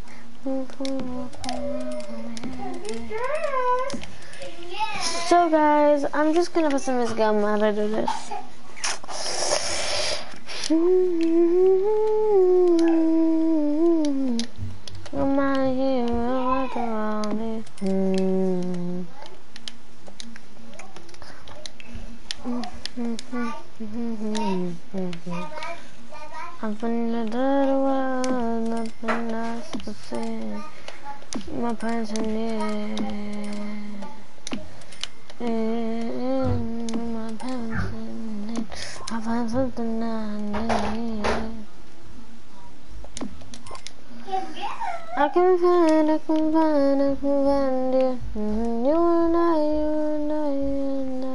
Speaker 1: so guys, I'm just gonna put some music on while I do this. You're my hero, what around it. I'm from the dirty world, nothing else to say. My pants are near. In my pants and I find something I need. I can find, I can find, I can find you. You and I, you and I, you and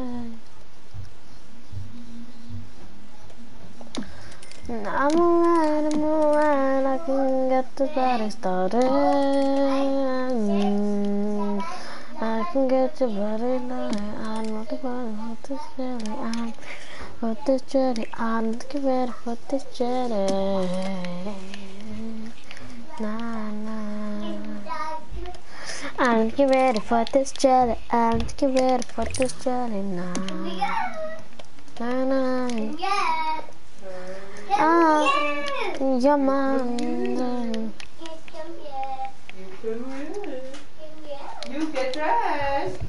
Speaker 1: I. I'm alright, I'm alright. I can get the party started. I can get your body now. I'm not the body for this jelly. I'm for this jelly. I'm not get ready for this jelly. Nah, nah. I'm get ready for this jelly. I'm get ready for this jelly. Nah, nah, nah. Ah, you're mine.
Speaker 2: You get dressed.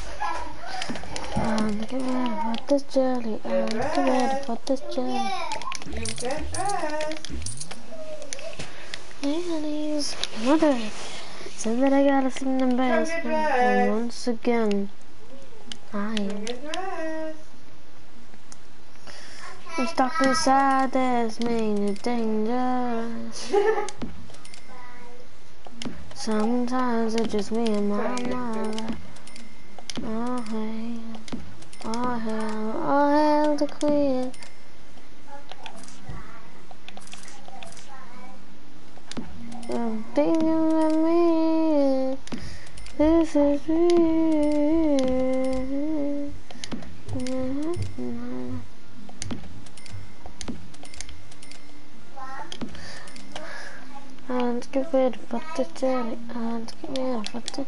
Speaker 1: I'm getting ready for this jelly. I'm getting ready for this jelly.
Speaker 2: You get dressed.
Speaker 1: Hey, honey's mother. Said that I gotta sit in the basement. And once again, I am. I'm stuck inside this main dangerous. Sometimes it's just me and my mother. Oh hey, oh hell, oh hell the queen. I'm thinking of me. This is real. And get ready for the jelly. And get ready for the.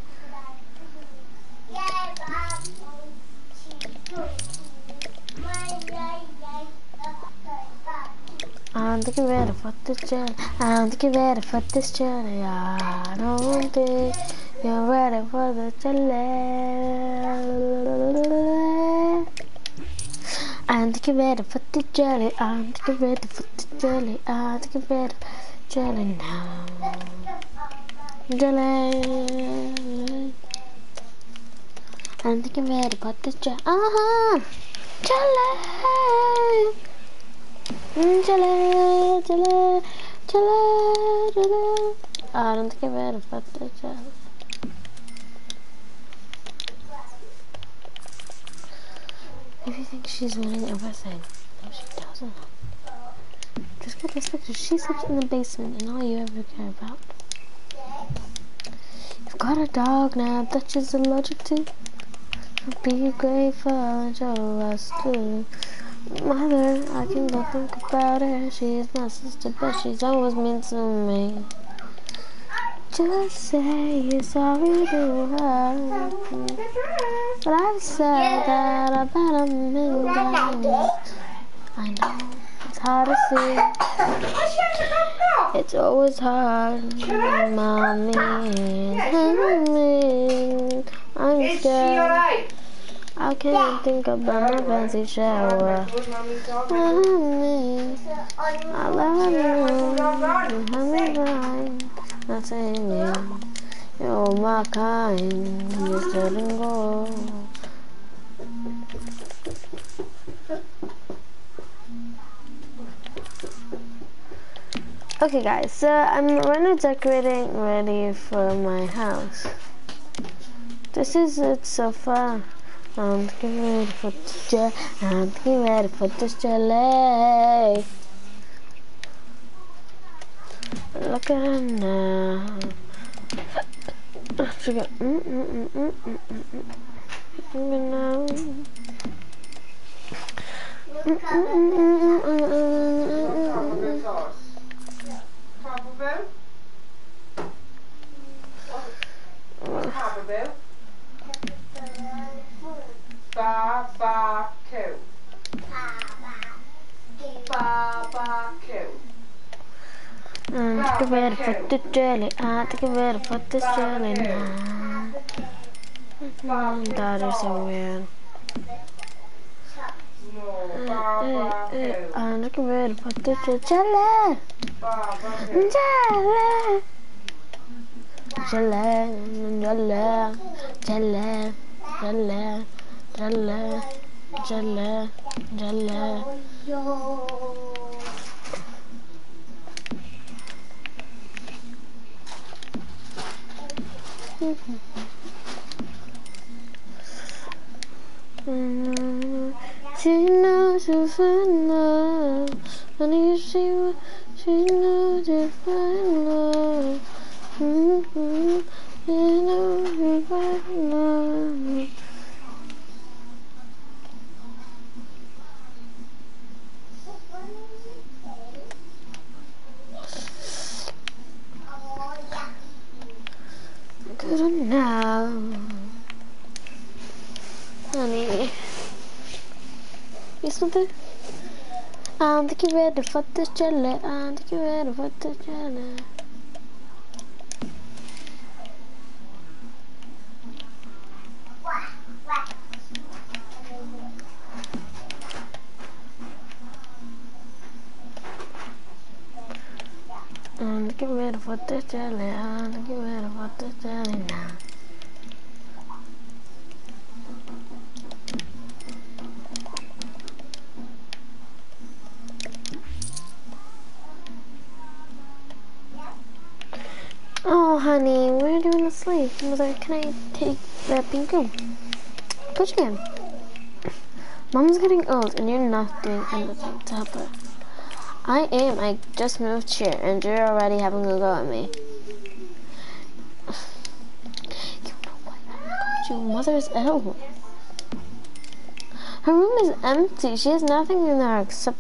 Speaker 1: And get ready for the jelly. And get ready for this jelly. I don't think you're ready for the jelly. And get ready for the jelly. And get ready for the jelly. And get ready. Jelly now, jelly. I'm thinking ready about this jelly. Uh huh, jelly, jelly, jelly, jelly, jelly. I don't think I'm ready about this jelly. If you think she's winning, I'm gonna say no, she doesn't. Just get this picture. She sleeps in the basement, and all you ever care about. You've got a dog now that she's allergic to. Be grateful and show us too. Mother, I can't think about her. She's my sister, but she's always mean to me. Just say you're sorry to her. But I've said that about a million times. I know. It's hard to see. It's always hard, mommy. Mommy, I'm scared. I can't think about my fancy shower. Mommy, I love you. Honey, I'm not saying you. You're my kind. You're letting go. Okay guys, so I'm running decorating ready for my house. This is it so far. I'm getting ready for this jelly. I'm getting ready for this jelly. Look at her now. She got mm mm mm mm mm mm mm. Now. Mm mm mm mm mm mm.
Speaker 2: Boo? Papa Boo? Barbecue. Barbecue.
Speaker 1: I'm getting ready for the jelly. I'm getting ready for this jelly now. That is so weird. I'm getting ready for this jelly. Jelly! Jelly! Jelly! Jelly! Jelly! Jelly! Jelly! Jelly! She knows you find love, and you see what she knows you find love. Mm-hmm. You know you find love. Good now, honey. You something? I'm thinking ready for this jelly. I'm thinking ready for this jelly. I'm Get ready for this jelly, get ready for this jelly now. Oh, honey, we're doing a sleep. Mother, can I take that pink room? Of course you can. Mom's getting old, and you're not doing anything to help her. I am. I just moved here, and you're already having a go at me. You know what? Your mother is ill. Her room is empty. She has nothing in there except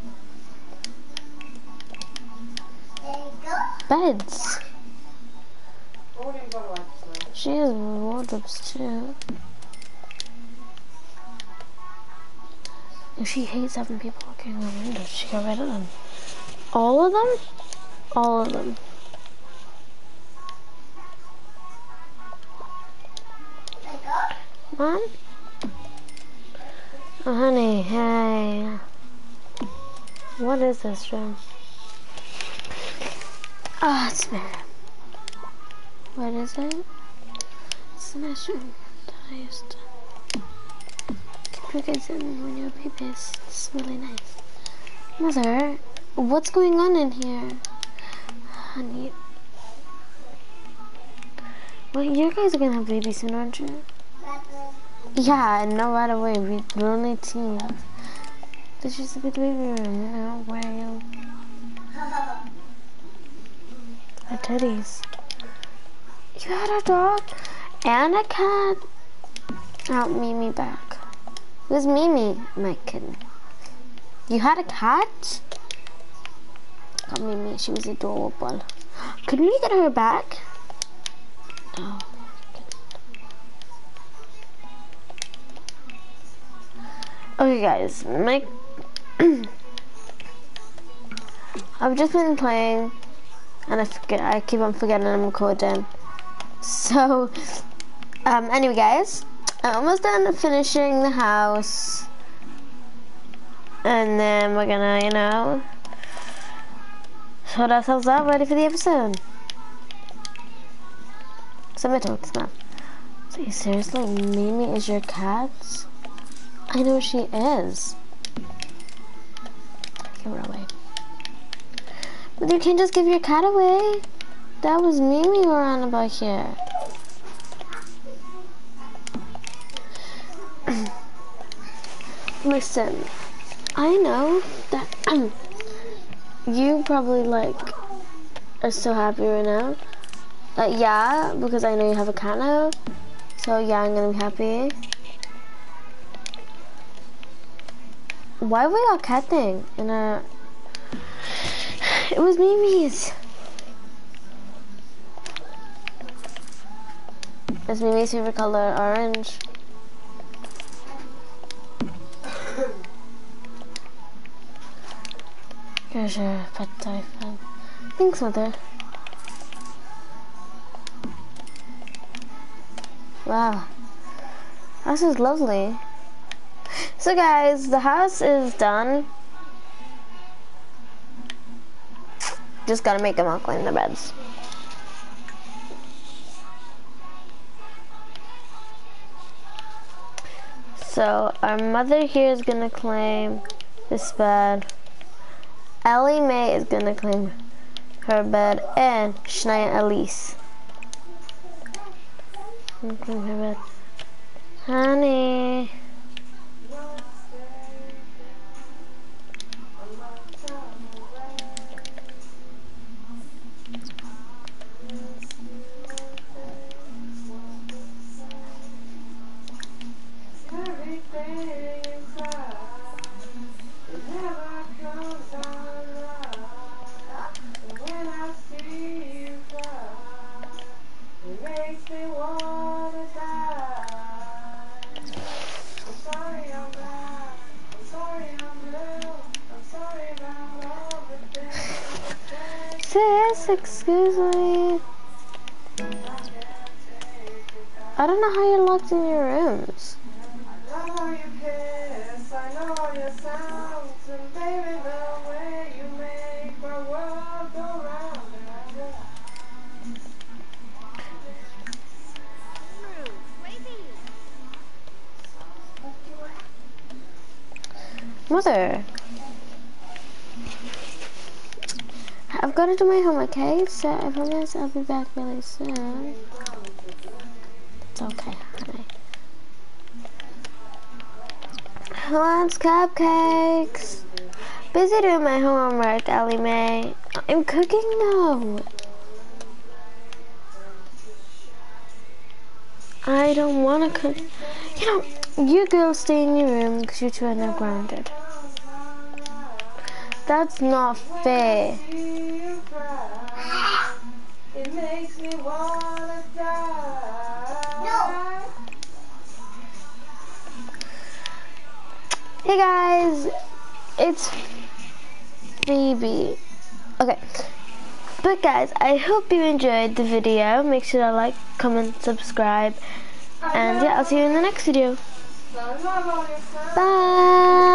Speaker 1: beds. She has wardrobes too. If she hates having people looking in the windows, she got rid of them. All of them? All of them. Mom? Oh, honey, hey. What is this room? Ah, oh, it's bad. What is it? It's a nice room that I used to keep your kids in when you were babies. It's really nice. Mother, what's going on in here? Honey. Well, you guys are gonna have babies soon, aren't you? Yeah, no, right away. We, we're only teens. This used to be the baby room, you know, where you... The teddies. You had a dog and a cat. Oh, Mimi back. Who's Mimi? My kitten. You had a cat? Oh, Mimi, she was adorable. Could we get her back? Oh. Okay, guys, my I've just been playing, and I forget. I keep on forgetting I'm recording. So, um, anyway, guys, I'm almost done finishing the house, and then we're gonna, you know, sort ourselves out, ready for the episode. Submit to this now. So, you seriously, Mimi is your cat? I know she is. Give her away. But you can't just give your cat away. That was Mimi we're on about here. Listen, I know that um, you probably like are so happy right now. Like, yeah, because I know you have a cat now. So yeah, I'm gonna be happy. Why have we got cat thing in our... It was Mimi's. Is Mimi's favorite color orange? Here's your pet typhon. Thanks, Mother. Wow. This is lovely. So guys, the house is done. Just gotta make them all clean their beds. So our mother here is gonna claim this bed. Ellie Mae is gonna claim her bed, and Shania Elise. Gonna claim her bed. Honey. Sis, excuse me. I don't know how you're locked in your rooms. I know how you kiss, I know all your sounds, and baby, the way you make my world go round and Mother. I've got to do my homework, okay? So I promise I'll be back really soon. It's okay, honey. Who wants cupcakes? Busy doing my homework, Ellie Mae. I'm cooking now. I don't want to cook. You know, you girls stay in your room because you two are now grounded. That's not fair.
Speaker 2: It makes me wanna die.
Speaker 4: No.
Speaker 1: Hey guys, it's Phoebe. Okay, but guys, I hope you enjoyed the video. Make sure to like, comment, subscribe, and yeah, I'll see you in the next video. Bye.